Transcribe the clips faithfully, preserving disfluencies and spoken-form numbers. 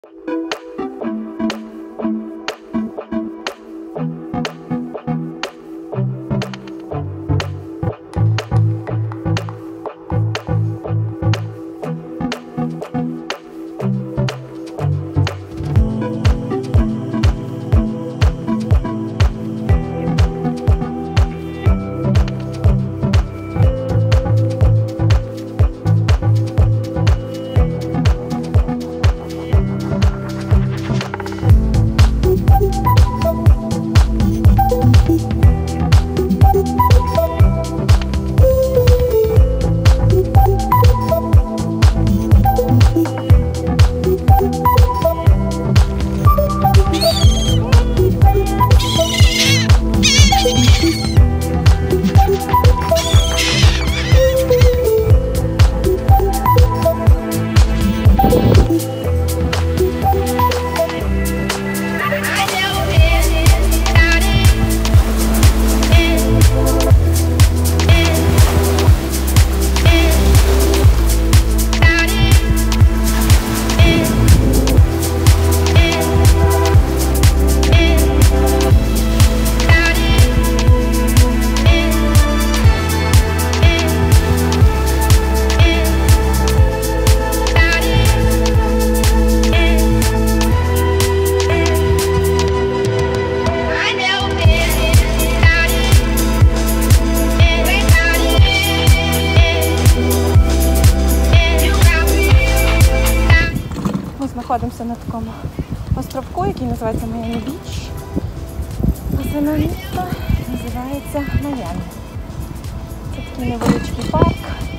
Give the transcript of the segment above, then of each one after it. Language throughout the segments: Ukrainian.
Знаходимося на такому островку, який називається Майамі Біч. А саме місто називається Майамі. Це такий невеличкий парк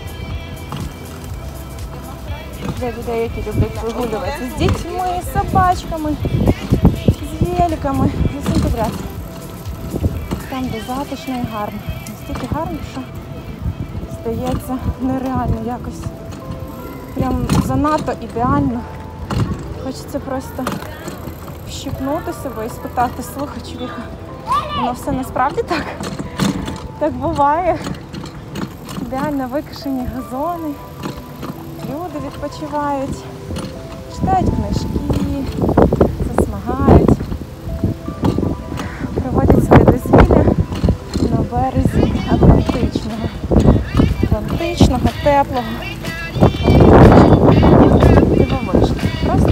для людей, які люблять прогулюватися з дітьми, з собачками, з великами, з усім підряд. Там, де затишно і гарно. Настільки гарно, що здається нереально якось. Прям занадто ідеально. Хочеться просто вщипнути себе і спитати: слухай, чоловіка, воно все насправді так? Так буває. Ідеально викошені газони, люди відпочивають, читають книжки, засмагають, проводять своє дозвілля на березі Атлантичного. Атлантичного, теплого. Дивовижно. Просто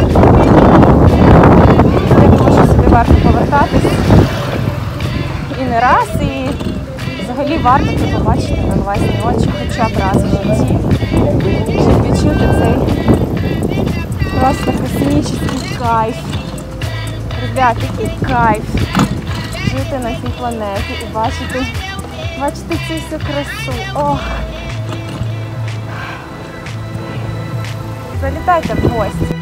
я думаю, що сюди варто повертатись і не раз, і взагалі варто це побачити на власні очі, хоча б раз в житті, щоб відчути цей просто космічний кайф. Ребят, який кайф жити на цій планеті і бачити, бачити цю всю красу. Ох! Залітайте в гості.